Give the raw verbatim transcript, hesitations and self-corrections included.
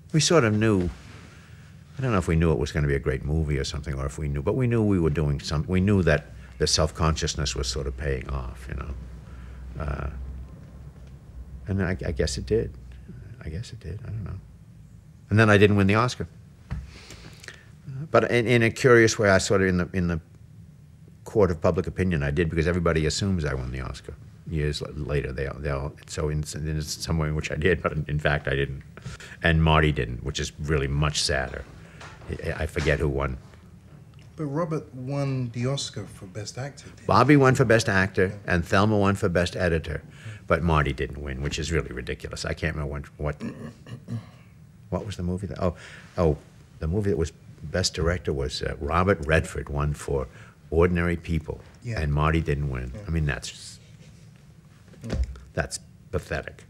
We sort of knew, I don't know if we knew it was going to be a great movie or something, or if we knew, but we knew we were doing some, we knew that the self-consciousness was sort of paying off, you know. Uh, and I, I guess it did. I guess it did, I don't know. And then I didn't win the Oscar. But in, in a curious way, I sort of, in the, in the court of public opinion, I did, because everybody assumes I won the Oscar. Years later, they they'll so in, in some way in which I did, but in fact I didn't, and Marty didn't, which is really much sadder. I forget who won. But Robert won the Oscar for Best Actor. Bobby won for Best Actor, and Thelma won for Best Editor, but Marty didn't win, which is really ridiculous. I can't remember what what what was the movie that, oh oh the movie that was Best Director was uh, Robert Redford won for Ordinary People, yeah. and Marty didn't win. Yeah. I mean, that's just, yeah. that's pathetic.